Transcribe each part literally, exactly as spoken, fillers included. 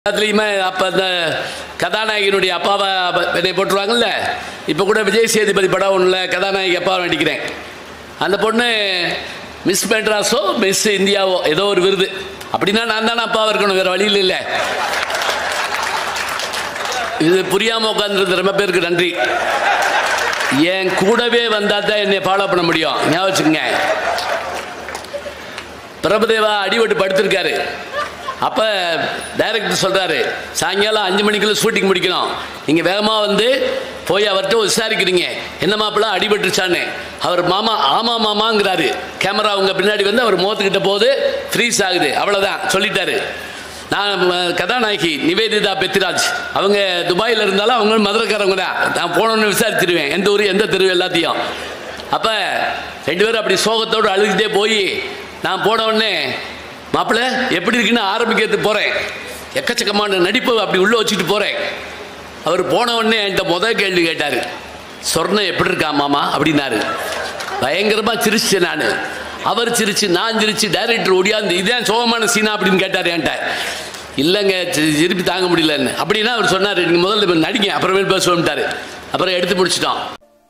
அதுலேயுமே அப்போ அந்த கதாநாயகனுடைய அப்பாவை என்னை போட்டுருவாங்கல்ல. இப்போ கூட விஜய் சேதுபதி படம் ஒன்றில் கதாநாயகி அப்பாவை நடிக்கிறேன். அந்த பொண்ணு மிஸ் மெட்ராஸோ மிஸ் இந்தியாவோ ஏதோ ஒரு விருது. அப்படின்னா நான் தானே அப்பாவாக இருக்கணும், வேறு வழியில் இல்லை. இது புரியாமல் உட்காந்துருந்த ரொம்ப பேருக்கு நன்றி. என் கூடவே வந்தால் தான் என்னை ஃபாலோ பண்ண முடியும். ஞாபகம் வச்சுக்கோங்க. பிரபுதேவா அடிபட்டு படுத்திருக்காரு. அப்போ டைரக்டர் சொல்கிறாரு, சாயங்காலம் அஞ்சு மணிக்குள்ள ஷூட்டிங் முடிக்கணும், நீங்கள் வேகமாக வந்து போய் அவர்கிட்ட விசாரிக்கிறீங்க, என்ன மாப்பிள்ள அடிபட்டுருச்சான்னு. அவர் மாமா ஆமாம் மாமாங்கிறாரு. கேமரா அவங்க பின்னாடி வந்து அவர் முகத்துக்கிட்ட போது ஃப்ரீஸ் ஆகுது. அவ்வளோதான் சொல்லிட்டாரு. நான் கதாநாயகி நிவேதிதா பெத்ராஜ், அவங்க துபாயில் இருந்தாலும் அவங்க மதுரைக்காரவங்க தான். நான் போனோன்னு விசாரிச்சிருவேன் எந்த ஊர் எந்த தெரு எல்லாத்தையும். அப்போ ரெண்டு பேரும் அப்படி சோகத்தோடு அழுகிட்டே போய் நான் போன உடனே மாப்பிள்ள எப்படி இருக்குன்னு ஆரம்பிக்கிறதுக்கு போகிறேன். எக்கச்சக்கமான நடிப்பு அப்படி உள்ளே வச்சுட்டு போகிறேன். அவர் போன உடனே என்கிட்ட முதல் கேள்வி கேட்டார், சொர்ணம் எப்படி இருக்கா மாமா அப்படின்னாரு. பயங்கரமாக சிரிச்சேன் நான். அவர் சிரிச்சு, நான் சிரிச்சு, டைரக்டர் ஓடியாந்து இதான் சோகமான சீனா அப்படின்னு கேட்டார் என்கிட்ட. இல்லைங்க திருப்பி தாங்க முடியலன்னு. அப்படின்னா அவர் சொன்னார், நீங்கள் முதல்ல நடிங்க அப்புறமேல் பேசுவோம்ட்டார். அப்புறம் எடுத்து முடிச்சிட்டோம்.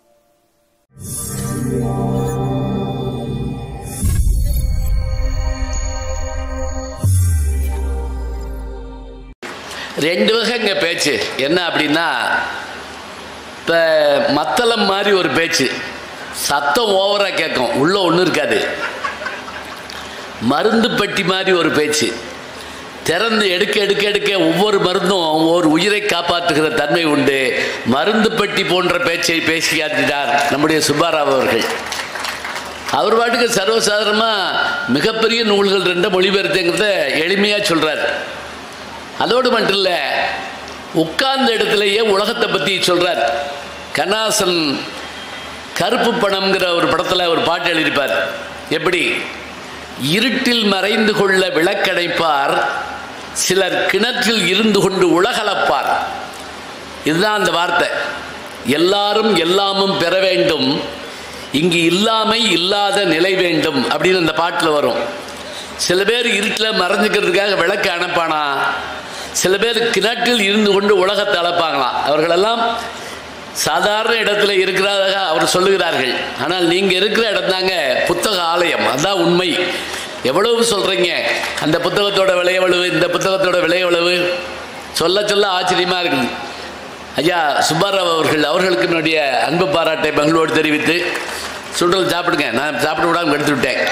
ரெண்டு வகை இங்கே பேச்சு என்ன அப்படின்னா, இப்போ மத்தளம் மாதிரி ஒரு பேச்சு, சத்தம் ஓவராக கேட்கும், உள்ளே ஒன்றும் இருக்காது. மருந்து பெட்டி மாதிரி ஒரு பேச்சு, திறந்து எடுக்க எடுக்க எடுக்க ஒவ்வொரு மருந்தும் ஒவ்வொரு உயிரை காப்பாற்றுகிற தன்மை உண்டு. மருந்து பெட்டி போன்ற பேச்சை பேசி காட்டினார் நம்முடைய சுப்பாராவ் அவர்கள். அவர் பாட்டுக்கு சர்வசாதாரணமாக மிகப்பெரிய நூல்கள் ரெண்டு மொழிபெயர்த்துங்கிறத எளிமையாக சொல்கிறார். அதோடு மட்டும் இல்லை, உட்கார்ந்த இடத்துலையே உலகத்தை பற்றி சொல்கிறார். கண்ணாசன் கருப்பு பணம்ங்கிற ஒரு படத்தில் ஒரு பாட்டு எழுதியிருப்பார். எப்படி, இருட்டில் மறைந்து கொள்ள விளக்கடைப்பார், சிலர் கிணற்றில் இருந்து கொண்டு உலகளப்பார். இதுதான் அந்த வார்த்தை. எல்லாரும் எல்லாமும் பெற வேண்டும், இங்கு இல்லாமை இல்லாத நிலை வேண்டும் அப்படின்னு அந்த பாட்டில் வரும். சில பேர் இருட்டில் மறைஞ்சிக்கிறதுக்காக விளக்கு அனுப்பானா, சில பேர் கிணற்றில் இருந்து கொண்டு உலகத்தை அளப்பாங்களாம். அவர்களெல்லாம் சாதாரண இடத்துல இருக்கிறதாக அவர் சொல்லுகிறார்கள். ஆனால் நீங்கள் இருக்கிற இடம் தாங்க புத்தக ஆலயம். அதுதான் உண்மை. எவ்வளவு சொல்கிறீங்க, அந்த புத்தகத்தோட விலை எவ்வளவு, இந்த புத்தகத்தோட விலை எவ்வளவு, சொல்ல சொல்ல ஆச்சரியமாக இருக்குது. ஐயா சுப்பாராவ் அவர்கள் அவர்களுக்கு என்னுடைய அன்பு பாராட்டை மகிழ்வோடு தெரிவித்து, சுண்டல் சாப்பிடுங்க, நான் சாப்பிட விடாமல் எடுத்து விட்டேன்.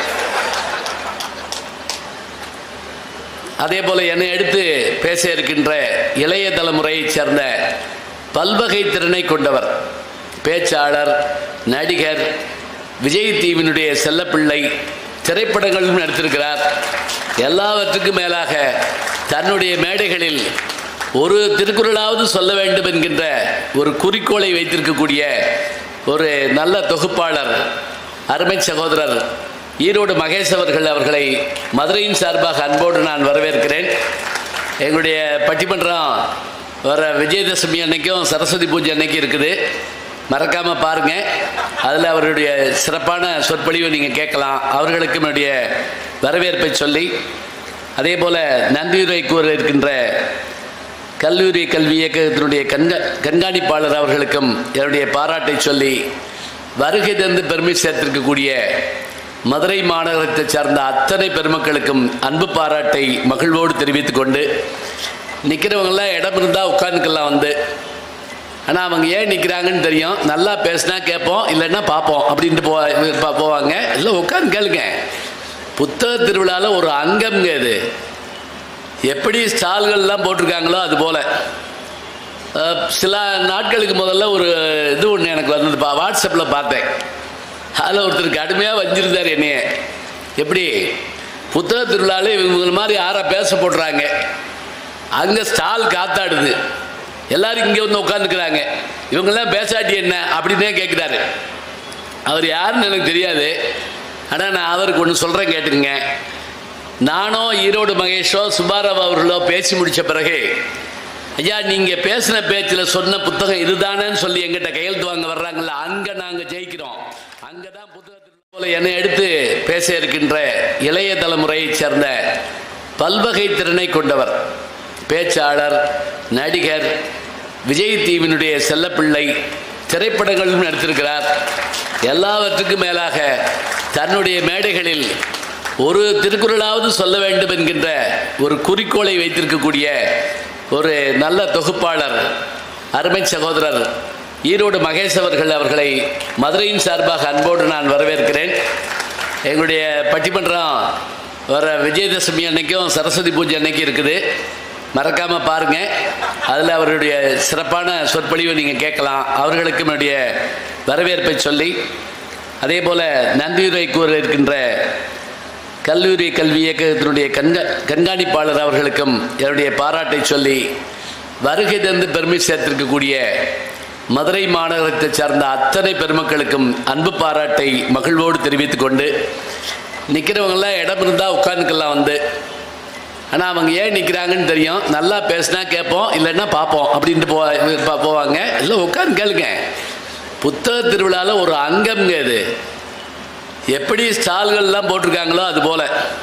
அதே போல் என்னை எடுத்து பேச இருக்கின்ற இளைய தலைமுறையைச் சேர்ந்த பல்வகை திறனை கொண்டவர், பேச்சாளர், நடிகர், விஜய் டிவியினுடைய செல்லப்பிள்ளை, திரைப்படங்களும் நடித்திருக்கிறார். எல்லாவற்றுக்கும் மேலாக தன்னுடைய மேடைகளில் ஒரு திருக்குறளாவது சொல்ல வேண்டும் என்கின்ற ஒரு குறிக்கோளை வைத்திருக்கக்கூடிய ஒரு நல்ல தொகுப்பாளர், அருமை சகோதரர் ஈரோடு மகேஷ் அவர்கள் அவர்களை மதுரையின் சார்பாக அன்போடு நான் வரவேற்கிறேன். எங்களுடைய பட்டிமன்றம் வர விஜயதசமி அன்னைக்கும் சரஸ்வதி பூஜை அன்னைக்கும் இருக்குது, மறக்காமல் பாருங்கள். அதில் அவருடைய சிறப்பான சொற்பொழிவை நீங்கள் கேட்கலாம். அவர்களுக்கு என்னுடைய வரவேற்பை சொல்லி, அதே போல் நன்றியுரை கூற இருக்கின்ற கல்லூரி கல்வி இயக்கத்தினுடைய கண்கா கண்காணிப்பாளர் அவர்களுக்கும் என்னுடைய பாராட்டை சொல்லி, வருகை தந்து பெருமை சேர்த்திருக்கக்கூடிய மதுரை மாநகரத்தை சார்ந்த அத்தனை பெருமக்களுக்கும் அன்பு பாராட்டை மகிழ்வோடு தெரிவித்து கொண்டு, நிற்கிறவங்களாம் இடம் இருந்தால் உட்காந்துக்கலாம் வந்து. ஆனால் அவங்க ஏன் நிற்கிறாங்கன்னு தெரியும். நல்லா பேசினா கேட்போம், இல்லைன்னா பார்ப்போம் அப்படின்ட்டு போ போவாங்க. இல்லை உட்காந்து கேளுங்க. புத்தக திருவிழாவில் ஒரு அங்கம்ங்க இது. எப்படி ஸ்டால்கள்லாம் போட்டிருக்காங்களோ அதுபோல் சில நாட்களுக்கு முதல்ல ஒரு இது ஒன்று எனக்கு வந்ததுப்பா, வாட்ஸ்அப்பில் பார்த்தேன். அதில் ஒருத்தர் கடுமையாக வஞ்சிருந்தார் என்னைய. எப்படி, புத்தக திருவிழாவில் இவங்க மாதிரி யாரை பேச போடுறாங்க, அங்கே ஸ்டால் காத்தாடுது, எல்லோரும் இங்கே வந்து உட்காந்துக்கிறாங்க, இவங்கெல்லாம் பேசாட்டி என்ன அப்படின்னே கேட்குறாரு. அவர் யாருன்னு எனக்கு தெரியாது. ஆனால் நான் அவருக்கு ஒன்று சொல்கிறேன், கேட்டுங்க. நானோ ஈரோடு மகேஷோ சுப்பாராவ் அவர்களோ பேசி முடித்த பிறகு, ஐயா நீங்கள் பேசின பேச்சில் சொன்ன புத்தகம் இதுதானேன்னு சொல்லி எங்கிட்ட கையெழுத்து வாங்க வர்றாங்கல்ல, அங்கே நாங்கள் ஜெயிக்கிறோம். அங்கே தான் புத்தகத்தில் போல என்னை எடுத்து பேச இருக்கின்ற இளைய தலைமுறையைச் சேர்ந்த பல்வகை திறனை கொண்டவர், பேச்சாளர், நடிகர், விஜய் டிவியினுடைய செல்லப்பிள்ளை, திரைப்படங்களும் நடித்திருக்கிறார். எல்லாவற்றுக்கும் மேலாக தன்னுடைய மேடைகளில் ஒரு திருக்குறளாவது சொல்ல வேண்டும் என்கின்ற ஒரு குறிக்கோளை வைத்திருக்கக்கூடிய ஒரு நல்ல தொகுப்பாளர், அருமை சகோதரர் ஈரோடு மகேஷ் அவர்கள் அவர்களை மதுரையின் சார்பாக அன்போடு நான் வரவேற்கிறேன். எங்களுடைய பட்டிமன்றம் வர விஜயதசமி அன்னைக்கும் சரஸ்வதி பூஜை அன்னைக்கும் இருக்குது, மறக்காமல் பாருங்கள். அதில் அவருடைய சிறப்பான சொற்பொழிவை நீங்கள் கேட்கலாம். அவர்களுக்கு என்னுடைய வரவேற்பை சொல்லி, அதே போல் நன்றியுரை கூற இருக்கின்ற கல்லூரி கல்வி இயக்கத்தினுடைய கண்கா கண்காணிப்பாளர் அவர்களுக்கும் என்னுடைய பாராட்டை சொல்லி, வருகை தந்து பெருமை சேர்த்திருக்கக்கூடிய மதுரை மாநகரத்தை சார்ந்த அத்தனை பெருமக்களுக்கும் அன்பு பாராட்டை மகிழ்வோடு தெரிவித்துக் கொண்டு, நிற்கிறவங்களாம் இடம் இருந்தால் உட்காந்துக்கலாம் வந்து. ஆனால் அவங்க ஏன் நிற்கிறாங்கன்னு தெரியும். நல்லா பேசினா கேட்போம், இல்லைன்னா பார்ப்போம் அப்படின்ட்டு போ போவாங்க. இல்லை உட்காந்து கேளுங்க. புத்தக திருவிழாவில் ஒரு அங்கம்ங்க இது. எப்படி ஸ்டால்கள்லாம் போட்டிருக்காங்களோ அதுபோல்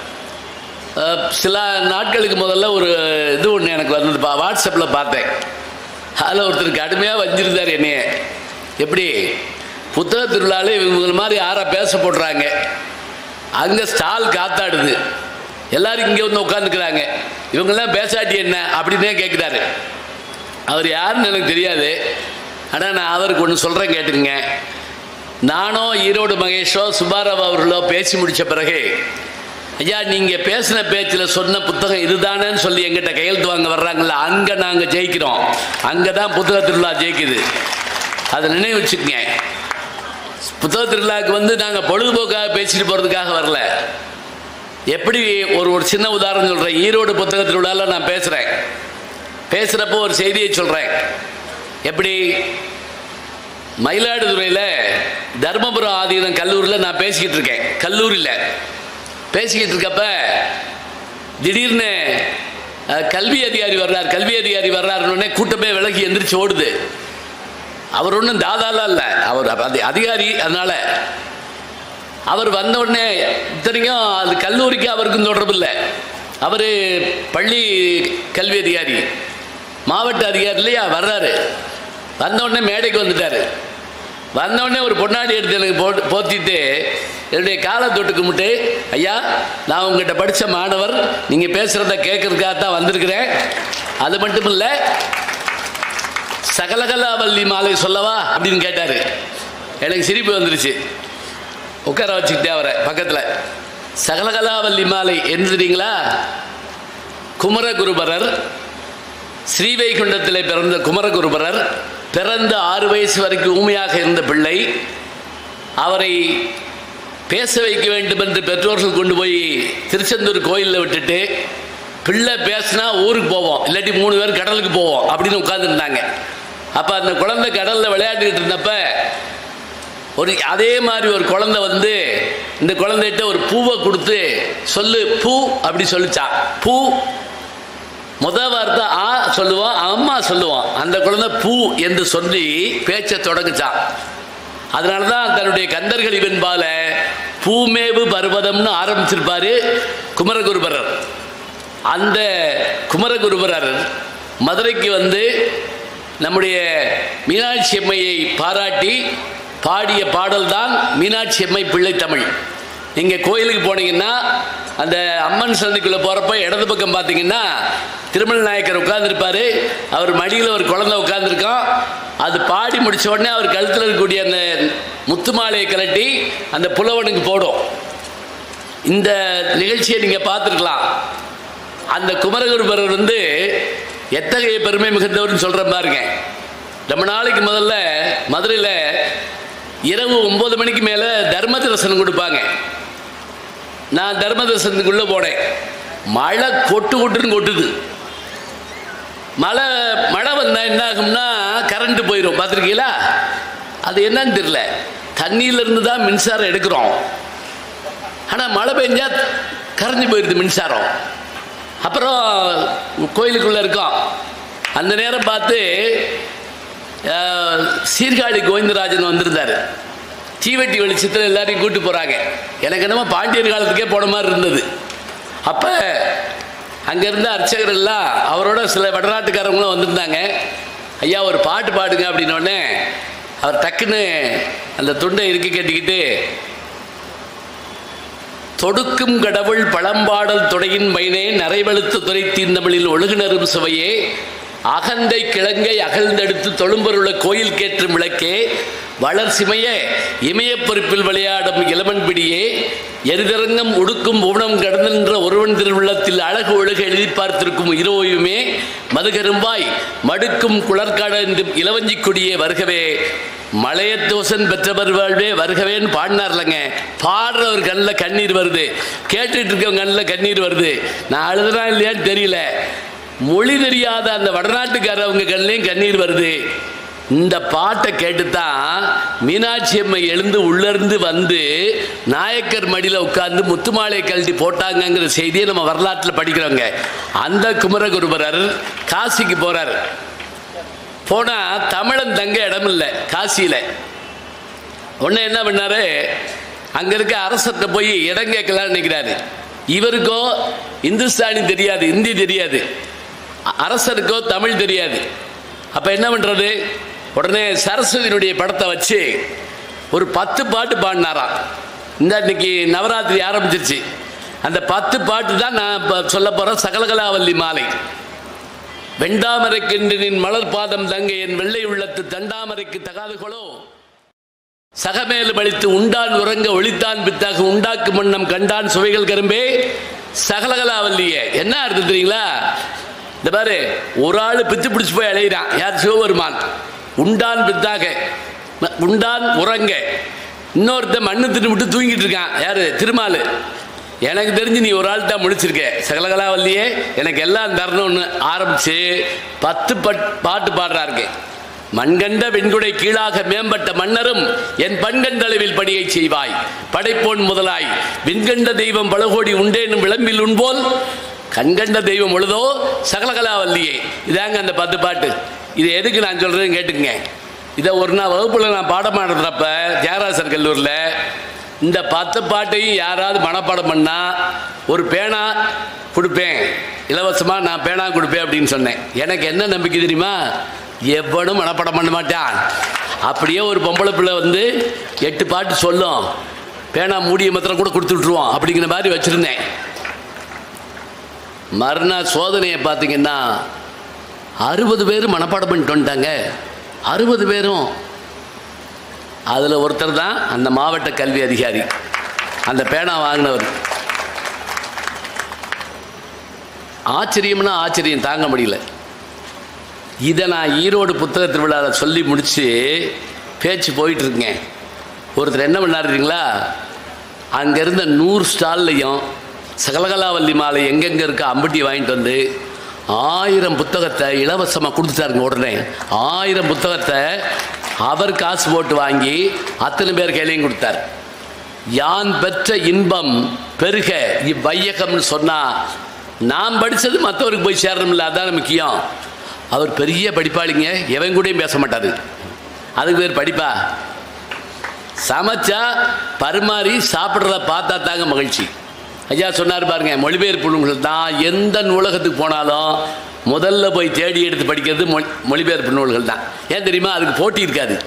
சில நாட்களுக்கு முதல்ல ஒரு இது ஒன்று எனக்கு வந்தது, வாட்ஸ்அப்பில் பார்த்தேன். அதில் ஒருத்தர் கடுமையாக வஞ்சிருந்தார் என்னைய. எப்படி புத்தக திருவிழாவில் இவங்க மாதிரி யாரை பேச போடுறாங்க, அங்கே ஸ்டால் காத்தாடுது, எல்லாரும் இங்கே வந்து உட்காந்துக்கிறாங்க, இவங்கெல்லாம் பேசாட்டி என்ன அப்படின்னே கேட்குறாரு. அவர் யாருன்னு எனக்கு தெரியாது. ஆனால் நான் அவருக்கு ஒன்று சொல்கிறேன், கேட்டுங்க. நானோ ஈரோடு மகேஷோ சுப்பாராவ் அவர்களோ பேசி முடித்த பிறகு, ஐயா நீங்கள் பேசின பேச்சில் சொன்ன புத்தகம் இதுதானேன்னு சொல்லி எங்கிட்ட கையெழுத்து வாங்க வர்றாங்கள, அங்கே நாங்கள் ஜெயிக்கிறோம். அங்கே தான் புத்தக திருவிழா ஜெயிக்குது. அதை நினைவு வச்சுக்கங்க. புத்தக திருவிழாவுக்கு வந்து நாங்கள் பொழுதுபோக்காக பேசிட்டு போகிறதுக்காக வரல. எப்படி ஒரு ஒரு சின்ன உதாரணம் சொல்கிறேன். ஈரோடு புத்தக திருவிழாவில் நான் பேசுகிறேன். பேசுகிறப்போ ஒரு செய்தியை சொல்கிறேன். எப்படி மயிலாடுதுறையில் தர்மபுரம் ஆதீனம் கல்லூரியில் நான் பேசிக்கிட்டு இருக்கேன். கல்லூரியில் பேசிக்கிட்டு இருக்கப்ப திடீர்னு கல்வி அதிகாரி வர்றார். கல்வி அதிகாரி வர்றாருன்னொடனே கூட்டமே விலகி எந்திரிச்சு ஓடுது. அவர் ஒன்றும் தாதாலாம் இல்லை, அவர் அதிகாரி. அதனால அவர் வந்த உடனே இத்தனைக்கும் அது கல்லூரிக்கு அவருக்கும் தொடர்பு இல்லை. அவர் பள்ளி கல்வி அதிகாரி, மாவட்ட அதிகாரி இல்லையா, வர்றாரு. வந்த உடனே மேடைக்கு வந்துட்டார். வந்தவுடனே ஒரு பொன்னாடி எடுத்து எனக்கு போ போத்திட்டு என்னுடைய காலை தொட்டு கும்பிட்டு, ஐயா நான் உங்கள்கிட்ட படித்த மாணவர், நீங்கள் பேசுகிறத கேட்கறதுக்காக தான் வந்திருக்கிறேன். அது மட்டும் இல்லை, சகலகலாவல்லி மாலை சொல்லவா அப்படின்னு கேட்டார். எனக்கு சிரிப்பு வந்துருச்சு. உட்கார வச்சுக்கிட்டே அவரை பக்கத்தில். சகலகலாவல்லி மாலை எழுதுறீங்களா? குமரகுருபரர், ஸ்ரீவைகுண்டத்தில் பிறந்த குமரகுருபரர் பிறந்த ஆறு வயசு வரைக்கும் ஊமையாக இருந்த பிள்ளை. அவரை பேச வைக்க வேண்டும் என்று பெற்றோர்கள் கொண்டு போய் திருச்செந்தூர் கோயிலில் விட்டுட்டு, பிள்ளை பேசினா ஊருக்கு போவோம், இல்லாட்டி மூணு பேர் கடலுக்கு போவோம் அப்படின்னு உட்காந்துருந்தாங்க. அப்போ அந்த குழந்தை கடலில் விளையாடிட்டு இருந்தப்ப ஒரு அதே மாதிரி ஒரு குழந்தை வந்து இந்த குழந்தைகிட்ட ஒரு பூவை கொடுத்து, சொல்லு பூ அப்படி சொல்லிச்சான். பூ முத வார்த்தை ஆ சொல்லுவான், அம்மா சொல்லுவான். அந்த குழந்தை பூ என்று சொல்லி பேச்சை தொடங்குச்சான். அதனால தான் தன்னுடைய கந்தர்கள் வெண்பால பூமேவு பர்வதம்னு ஆரம்பிச்சிருப்பாரு குமரகுருபரர். அந்த குமரகுருபரர் மதுரைக்கு வந்து நம்முடைய மீனாட்சி அம்மையை பாராட்டி பாடிய பாடல் தான் மீனாட்சி அம்மை பிள்ளை தமிழ். நீங்கள் கோயிலுக்கு போனீங்கன்னா அந்த அம்மன் சந்திக்குள்ளே போகிறப்ப இடது பக்கம் பார்த்தீங்கன்னா திருமல நாயக்கர் உட்கார்ந்துருப்பார். அவர் மடியில் ஒரு குழந்தை உட்கார்ந்துருக்கான். அது பாடி முடித்த உடனே அவர் கழுத்தில் இருக்கக்கூடிய அந்த முத்து மாலையை கலட்டி அந்த புலவனுக்கு போடும். இந்த நிகழ்ச்சியை நீங்கள் பார்த்துருக்கலாம். அந்த குமரகுருபரர் வந்து எத்தகைய பெருமை மிகுந்தவர்னு சொல்கிற பாருங்க. ரொம்ப நாளைக்கு முதல்ல மதுரையில் இரவு ஒம்பது மணிக்கு மேலே தர்ம தரிசனம் கொடுப்பாங்க. நான் தர்ம தரிசனத்துக்குள்ளே போனேன். மழை கொட்டு கொட்டுன்னு கொட்டுது. மழை மழை வந்தால் என்ன ஆகும்னா கரண்ட்டு போயிடும். பார்த்துருக்கீங்களா? அது என்னன்னு தெரியல. தண்ணியிலேருந்து தான் மின்சாரம் எடுக்கிறோம். ஆனால் மழை பெஞ்சா கரைஞ்சி போயிடுது மின்சாரம். அப்புறம் கோயிலுக்குள்ளே இருக்கோம். அந்த நேரம் பார்த்து சீர்காழி கோவிந்தராஜன் வந்திருந்தார். தீவெட்டி வெளிச்சத்தில் எல்லாரையும் கூப்பிட்டு போகிறாங்க. எனக்கு என்னமோ பாண்டியர் காலத்துக்கே போன மாதிரி இருந்தது. அப்போ அங்கே இருந்த அர்ச்சகர் எல்லாம் அவரோட சில வடநாட்டுக்காரங்களும் வந்திருந்தாங்க. ஐயா ஒரு பாட்டு பாடுங்க அப்படின்னோடனே அவர் டக்குன்னு அந்த துண்டை இறுக்கி கட்டிக்கிட்டு, தொடுக்கும் கடவுள் பழம்பாடல் துடையின் மைனே நரைவெழுத்து துரைத்தீன் தமிழில் ஒழுகுனரும் சுவையே அகந்தை கிழங்கை அகழ்ந்தெடுத்து தொழும்பொருள கோயில் கேற்றும் விளக்கே வளர்சிமைய இமயப்பொறுப்பில் விளையாடும் இளமன் பிடியே எரிதரங்கம் உடுக்கும் ஊனம் கடந்தின்ற ஒருவன் திருவுள்ளத்தில் அழகு ஒழுக எழுதி பார்த்திருக்கும் இரோயுமே மதுகரும்பாய் மடுக்கும் குளர்காட என்று இளவஞ்சி கொடியே வருகவே மலையத்தோசன் பெற்றவர் வாழ்வே வருகவேன்னு பாடினார்லங்க. பாடுறவர் கண்ணில் கண்ணீர் வருது, கேட்டுட்டு இருக்கவங்க கண்ணில் கண்ணீர் வருது. நான் அழுதுனா இல்லையான்னு தெரியல, மொழி தெரியாத அந்த வடநாட்டுக்காரவங்க கண்ணிலையும் கண்ணீர் வருது. இந்த பாட்டை கேட்டுத்தான் மீனாட்சி அம்மை எழுந்து உள்ளிருந்து வந்து நாயக்கர் மடியில் உட்கார்ந்து முத்துமாலை கழட்டி போட்டாங்கிற செய்தியை நம்ம வரலாற்றில் படிக்கிறோங்க. அந்த குமரகுருபரர் காசிக்கு போறார். போனால் தமிழன் தங்க இடம் இல்லை காசியில். உடனே என்ன பண்ணாரு, அங்கே இருக்க அரசர்கிட்ட போய் இடம் கேட்கலான்னு நினைக்கிறாரு. இவருக்கோ இந்துஸ்தானி தெரியாது, இந்தி தெரியாது, அரசருக்கோ தமிழ் தெரியாது. அப்போ என்ன பண்ணுறது, உடனே சரஸ்வதியினுடைய படத்தை வச்சு ஒரு பத்து பாட்டு பாடினாராம். இந்த இன்னைக்கு நவராத்திரி ஆரம்பிச்சிருச்சு, அந்த பத்து பாட்டு தான் நான் இப்போ சொல்ல போகிறேன். சகலகலாவல்லி மாலை. வெண்டாமரைக்கின்றின் மலர் பாதம் தங்க என் வெள்ளை உள்ளத்து தண்டாமரைக்கு தகாதுகளோ சகமேலும் அளித்து உண்டான் உறங்க ஒளித்தான் பித்தாக உண்டாக்கு மன்னம் கண்டான் சுவைகள் கரும்பே சகலகலாவல்லியே. என்ன அர்த்தம் தெரியுங்களா? இந்த பாரு, ஒரு ஆள் பித்து பிடிச்சி போய் அழைகிறான். யார்? சிவபெருமான். உண்டான் பித்தாக, உண்டான் உறங்க. இன்னொருத்த மண்ணு தின்னு விட்டு தூங்கிட்டு இருக்கான். யாரு? திருமால். எனக்கு தெரிஞ்சு நீ ஒரு ஆள் தான் முடிச்சிருக்க. சகலகலாவல்லியே எனக்கு எல்லாம் தரணும்னு ஆரம்பிச்சு பத்து பட் பாட்டு பாடுறாருங்க. மண்கண்ட வெண்குடை கீழாக மேம்பட்ட மன்னரும் என் பண்கண்டளவில் பணியை செய்வாய் படைப்போன் முதலாய் விண்கண்ட தெய்வம் பலகோடி உண்டேனும் விளம்பில் உண்போல் கண்கண்ட தெய்வம் உழுதோ சகலகலாவல்லியே. இதாங்க அந்த பத்து பாட்டு. இது எதுக்கு நான் சொல்கிறேன்னு கேட்டுக்குங்க. இதை ஒரு நாள் வகுப்பில் நான் பாடம் பண்ணுறப்ப தியாகராசர் கல்லூரில் இந்த பத்து பாட்டையும் யாராவது மனப்பாடம் பண்ணால் ஒரு பேனா கொடுப்பேன், இலவசமாக நான் பேனா கொடுப்பேன் அப்படின்னு சொன்னேன். எனக்கு என்ன நம்பிக்கை தெரியுமா? எவனும் மனப்பாடம் பண்ண மாட்டான். அப்படியே ஒரு பொம்பளை பிள்ளை வந்து எட்டு பாட்டு சொல்லும், பேனா மூடிய மாத்திரம் கூட கொடுத்து விட்ருவோம் அப்படிங்கிற மாதிரி வச்சுருந்தேன். மறுநாள் சோதனையை பார்த்தீங்கன்னா அறுபது பேர் மனப்பாடம் பண்ணிட்டு வந்துட்டாங்க. அறுபது பேரும். அதில் ஒருத்தர் தான் அந்த மாவட்ட கல்வி அதிகாரி, அந்த பேனா வாங்கினவர். ஆச்சரியம்னா ஆச்சரியம் தாங்க முடியல. இதை நான் ஈரோடு புத்தக திருவிழாவில் சொல்லி முடித்து பேச்சு போயிட்டுருக்கேன். ஒருத்தர் என்ன பண்ணாருங்களா, அங்கே இருந்த நூறு ஸ்டால்லையும் சகலகலாவல்லி மாலை எங்கெங்கே இருக்க அம்பட்டி வாங்கிட்டு வந்து ஆயிரம் புத்தகத்தை இலவசமாக கொடுத்துட்டாருங்க. உடனே ஆயிரம் புத்தகத்தை அவர் காசு போட்டு வாங்கி அத்தனை பேர் கையிலையும் கொடுத்தார். யான் பெற்ற இன்பம் பெருக இவ்வையகம்னு சொன்னால் நாம் படித்தது மற்றவருக்கு போய் சேரணும்ல, அதான் முக்கியம். அவர் பெரிய படிப்பாளிங்க, எவன் கூடயும் பேச மாட்டார். அதுக்கு பேர் படிப்பா? சமைச்சா பரிமாறி சாப்பிட்றத பார்த்தா தாங்க மகிழ்ச்சி. ஐயா சொன்னார் பாருங்க, மொழிபெயர்ப்பு நூல்கள் தான். எந்த நூலகத்துக்கு போனாலும் முதல்ல போய் தேடி எடுத்து படிக்கிறது மொழி மொழிபெயர்ப்பு நூல்கள் தான். ஏன் தெரியுமா? அதுக்கு போட்டி இருக்காது.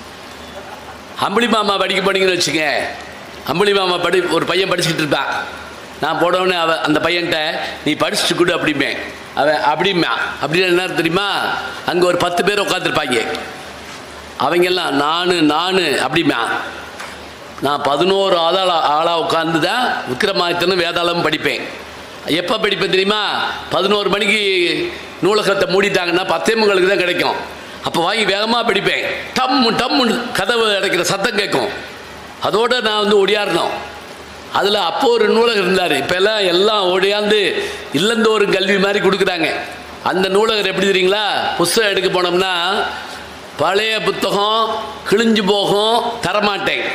அம்புலி மாமா படிக்க போனீங்கன்னு வச்சுங்க, அம்புலி மாமா படி ஒரு பையன் படிச்சுக்கிட்டு இருப்பான். நான் போடவுடனே அவன் அந்த பையன்கிட்ட நீ படிச்சுட்டு கொடு அப்படிம்பேன். அவன் அப்படிமா அப்படின்னு என்ன தெரியுமா? அங்கே ஒரு பத்து பேர் உட்காந்துருப்பாங்க. அவங்கெல்லாம் நானு நானு அப்படிமா. நான் பதினோரு ஆதாள ஆளாக உட்காந்து தான் விக்ரமாதித்தனும் வேதாளமும் படிப்பேன். எப்போ படிப்பேன் தெரியுமா? பதினோரு மணிக்கு நூலகத்தை மூடிட்டாங்கன்னா பத்தே முங்களுக்கு தான் கிடைக்கும். அப்போ வாங்கி வேகமாக படிப்பேன். டம்மு டம்முன்னு கதவு அடைக்கிற சத்தம் கேட்கும். அதோடு நான் வந்து ஒடியாடணும். அதில் அப்போ ஒரு நூலகர் இருந்தார். இப்போ எல்லாம் எல்லாம் ஓடியாந்து இல்லந்தோறும் கல்வி மாதிரி கொடுக்குறாங்க. அந்த நூலகர் எப்படி தெரியுங்களா? புஸ்தகம் எடுக்க போனோம்னா பழைய புத்தகம் கிழிஞ்சு போகும், தரமாட்டேன்.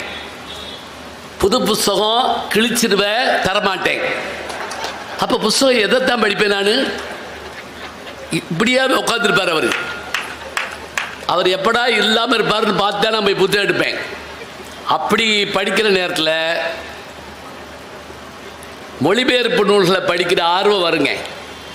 புது புஸ்தகம் கிழிச்சிடுவேன், தரமாட்டேன். அப்போ புஸ்தகம் எதைத்தான் படிப்பேன் நான்? இப்படியாவே உட்காந்துருப்பார் அவர். அவர் எப்படா இல்லாமல் இருப்பார்னு பார்த்து தான் நான் போய் புத்தகம் எடுப்பேன். அப்படி படிக்கிற நேரத்தில் மொழிபெயர்ப்பு நூல்களை படிக்கிற ஆர்வம் வருங்க.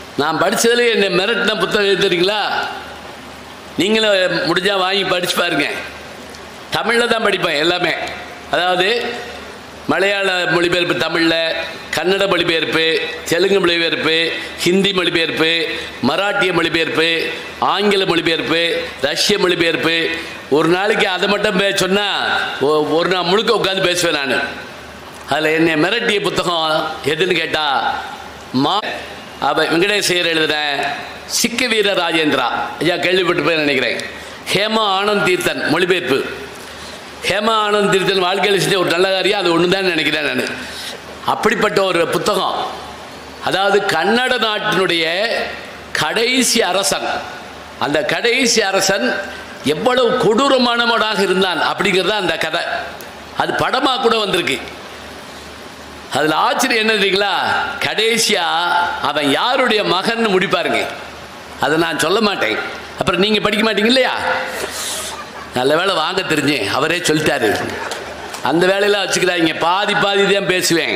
நான் படித்ததில் என்னை மிரட்டின புத்தகம் தெரியுங்களா? நீங்களும் முடிஞ்சால் வாங்கி படித்து பாருங்க. தமிழில் தான் படிப்பேன் எல்லாமே. அதாவது மலையாள மொழிபெயர்ப்பு தமிழில், கன்னட மொழிபெயர்ப்பு, தெலுங்கு மொழிபெயர்ப்பு, ஹிந்தி மொழிபெயர்ப்பு, மராட்டிய மொழிபெயர்ப்பு, ஆங்கில மொழிபெயர்ப்பு, ரஷ்ய மொழிபெயர்ப்பு. ஒரு நாளைக்கு அதை மட்டும் பே சொன்னால் ஒரு நாள் முழுக்க உட்காந்து பேசுவேன் நான். அதில் என்னை மிரட்டிய புத்தகம் எதுன்னு கேட்டால் மா அவ வெங்கடேசையர் எழுதுகிறேன் சிக்க வீர ராஜேந்திரா. ஐயா கேள்விப்பட்டு போய் நினைக்கிறேன். ஹேமா ஆனந்த் தீர்த்தன் மொழிபெயர்ப்பு. ஹேமா ஆனந்த் தீர்த்தன் வாழ்க்கையில் செஞ்ச ஒரு நல்ல காரியம் அது ஒன்று தான் நினைக்கிறேன் நான். அப்படிப்பட்ட ஒரு புத்தகம். அதாவது கன்னட நாட்டினுடைய கடைசி அரசன், அந்த கடைசி அரசன் எவ்வளவு கொடூரமானவனாக இருந்தான் அப்படிங்கிறது அந்த கதை. அது படமாக கூட வந்திருக்கு. அதில் ஆச்சரியம் என்ன தெரியுங்களா? கடைசியா அவன் யாருடைய மகன் முடிப்பாருங்க. அதை நான் சொல்ல மாட்டேன், அப்புறம் நீங்கள் படிக்க மாட்டீங்க இல்லையா? நல்ல வேலை வாங்க தெரிஞ்சேன், அவரே சொல்லிட்டாரு. அந்த வேலையெல்லாம் வச்சுக்கிறாங்க, பாதி பாதி தான் பேசுவேன்.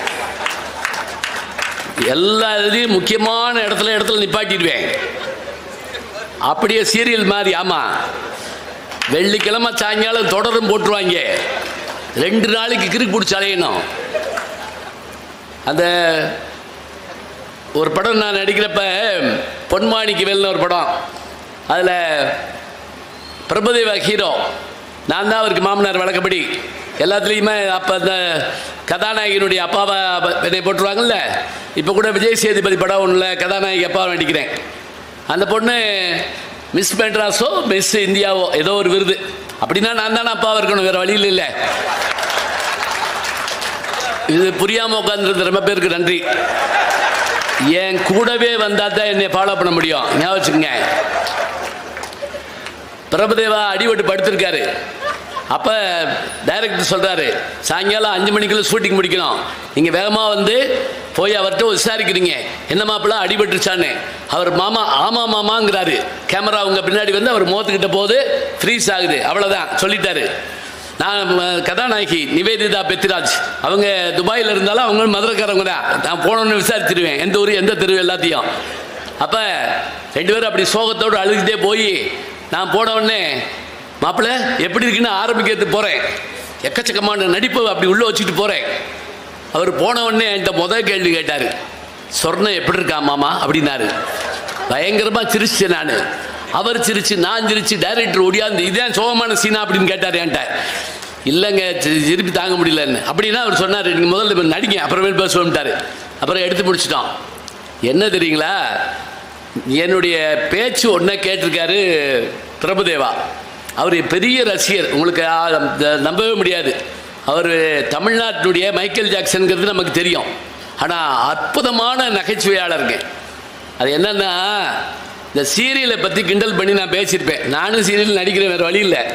எல்லா இதுலையும் முக்கியமான இடத்துல இடத்துல நிப்பாட்டிடுவேன். அப்படியே சீரியல் மாதிரி. ஆமாம், வெள்ளிக்கிழமை சாயங்காலம் தொடரும் போட்டுருவாங்க. ரெண்டு நாளைக்கு கிறுக்கு பிடிச்சி அலையணும். அந்த ஒரு படம் நான் நடிக்கிறப்ப பொன்மாணிக்கு வேல்னு ஒரு படம், அதில் பிரபுதேவா ஹீரோ, நான் தான் அவருக்கு மாமனார் வழக்கப்படி எல்லாத்துலேயுமே. அப்போ அந்த கதாநாயகனுடைய அப்பாவை என்னை போட்டுருவாங்கல்ல. இப்போ கூட விஜய் சேதுபதி படம் ஒன்றில் கதாநாயகி அப்பாவை நடிக்கிறேன். அந்த பொண்ணு மிஸ் மெட்ராஸோ மிஸ் இந்தியாவோ ஏதோ ஒரு விருது. அப்படின்னா நான் தானே அப்பாவாக இருக்கணும், வேறு வழியில் இல்லை. இது புரியாமல் உட்காந்துருந்த ரொம்ப பேருக்கு நன்றி. என் கூடவே வந்தால் தான் என்னை ஃபாலோ பண்ண முடியும். ஞாபகம் வச்சுக்கோங்க. பிரபுதேவா அடிபட்டு படுத்திருக்காரு. அப்போ டைரக்டர் சொல்கிறாரு, சாயங்காலம் அஞ்சு மணிக்குள்ள ஷூட்டிங் முடிக்கணும், நீங்கள் வேகமாக வந்து போய் அவர்கிட்ட விசாரிக்கிறீங்க, என்ன மாப்பிள்ள அடிபட்டுருச்சான்னு. அவர் மாமா ஆமாம் மாமாங்கிறாரு. கேமரா அவங்க பின்னாடி வந்து அவர் முகத்துக்கிட்ட போது ஃப்ரீஸ் ஆகுது. அவ்வளோதான் சொல்லிட்டாரு. நான் கதாநாயகி நிவேதிதா பெத்திராஜ், அவங்க துபாயில் இருந்தாலும் அவங்க மதுரைக்காரவங்க தான். நான் போனோன்னு விசாரிச்சிருவேன் எந்த ஊர் எந்த தெரு எல்லாத்தையும். அப்போ ரெண்டு பேரும் அப்படி சோகத்தோடு அழுதுகிட்டே போய் நான் போன உடனே மாப்பிள்ளை எப்படி இருக்குன்னு ஆரம்பிக்கிறது போகிறேன். எக்கச்சக்கமான நடிப்பு அப்படி உள்ளே வச்சுட்டு போகிறேன். அவர் போன உடனே என்கிட்ட முதல் கேள்வி கேட்டார், சொர்ணம் எப்படி இருக்கா மாமா அப்படின்னாரு. பயங்கரமாக சிரிச்சேன் நான். அவர் சிரிச்சு, நான் சிரிச்சு, டைரக்டர் ஒடியாந்து இதே சோகமான சீனா அப்படின்னு கேட்டார் என்கிட்ட. இல்லைங்க சிரிப்பு தாங்க முடியலன்னு. அப்படின்னா அவர் சொன்னார், நீங்கள் முதல்ல நடிங்க அப்புறமேல் பேசுவோம்ட்டார். அப்புறம் எடுத்து முடிச்சிட்டோம். என்ன தெரியுங்களா, என்னுடைய பேச்சு ஒன்றை கேட்டிருக்காரு பிரபுதேவா. அவர் பெரிய ரசிகர், உங்களுக்கு நம்பவே முடியாது. அவர் தமிழ்நாட்டினுடைய மைக்கேல் ஜாக்சன்கிறது நமக்கு தெரியும். ஆனால் அற்புதமான நகைச்சுவையாளருங்க. அது என்னன்னா, இந்த சீரியலை பற்றி கிண்டல் பண்ணி நான் பேசியிருப்பேன். நானும் சீரியல் நடிக்கிறேன், வேறு வழி இல்லை.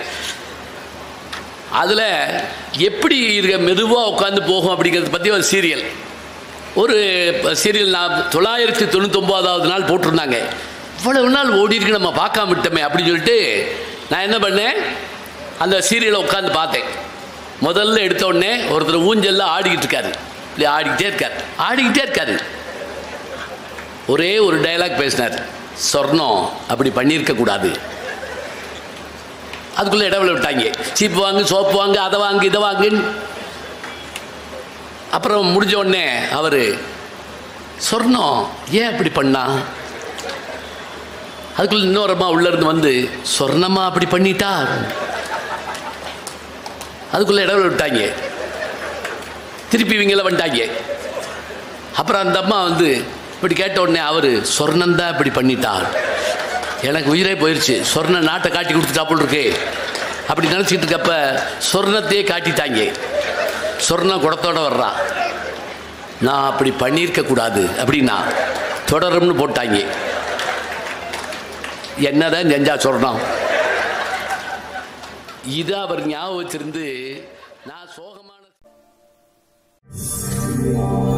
அதில் எப்படி இருக்க மெதுவாக உட்காந்து போகும் அப்படிங்கிறத பற்றி ஒரு சீரியல் ஒரு சீரியல் நான் தொள்ளாயிரத்தி தொண்ணூத்தொம்போதாவது நாள் போட்டிருந்தாங்க. இவ்வளவு நாள் ஓடி இருக்கு, நம்ம பார்க்காம விட்டோமே அப்படின்னு சொல்லிட்டு நான் என்ன பண்ணேன், அந்த சீரியலை உட்காந்து பார்த்தேன். முதல்ல எடுத்த உடனே ஒருத்தர் ஊஞ்சல்லாம் ஆடிக்கிட்டு இருக்காரு. இப்படி ஆடிக்கிட்டே இருக்கார் ஆடிக்கிட்டே இருக்காரு ஒரே ஒரு டைலாக் பேசினார், சொர்ணம் அப்படி பண்ணியிருக்கக்கூடாது. அதுக்குள்ளே இடவில விட்டாங்க. சீப்பு வாங்கு, சோப்பு வாங்கு, அதை வாங்கு, இதை வாங்குன்னு. அப்புறம் முடிஞ்ச உடனே அவர், சொர்ணம் ஏன் அப்படி பண்ணா? அதுக்குள்ள இன்னொருமா உள்ளேருந்து வந்து, சொர்ணமா அப்படி பண்ணிட்டா? அதுக்குள்ளே இடவில விட்டாங்க. திருப்பி இவங்கள வந்துட்டாங்க. அப்புறம் அந்த அம்மா வந்து இப்படி கேட்ட உடனே அவர், சொர்ணந்தான் இப்படி பண்ணிட்டார். எனக்கு உயிரே போயிடுச்சு. சொர்ண நாட்டை காட்டி கொடுத்துட்டா போல் இருக்கு அப்படி நினச்சிக்கிட்டு இருக்கப்ப சொர்ணத்தையே காட்டிட்டாங்க. சொர்ணம் குடத்தோட வர்றான். நான் அப்படி பண்ணியிருக்கக்கூடாது அப்படின்னா தொடரும்னு போட்டாங்க. என்னதான் செஞ்சா சொர்ணம்? இதை அவர் ஞாபகம் வச்சிருந்து நான் சோகமான